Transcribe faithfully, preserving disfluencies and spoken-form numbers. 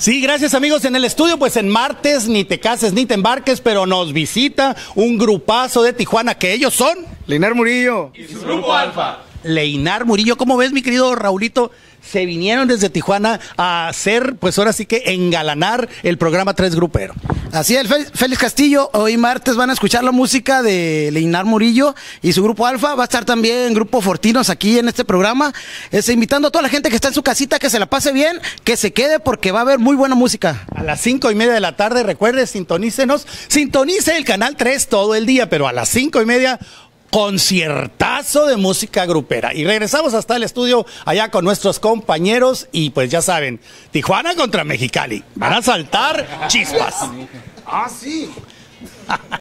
Sí, gracias amigos en el estudio, pues en martes ni te cases ni te embarques, pero nos visita un grupazo de Tijuana que ellos son Leinar Murillo y su grupo Alfa. Leinar Murillo, ¿cómo ves, mi querido Raulito? Se vinieron desde Tijuana a hacer, pues ahora sí que engalanar el programa Tres Grupero. Así es, Félix Castillo, hoy martes van a escuchar la música de Leinar Murillo y su grupo Alfa, va a estar también Grupo Fortinos aquí en este programa, es, invitando a toda la gente que está en su casita que se la pase bien, que se quede porque va a haber muy buena música. A las cinco y media de la tarde, recuerde, sintonícenos, sintonice el canal tres todo el día, pero a las cinco y media... conciertazo de música grupera. Y regresamos hasta el estudio allá con nuestros compañeros y pues ya saben, Tijuana contra Mexicali. Van a saltar chispas. Ah, sí.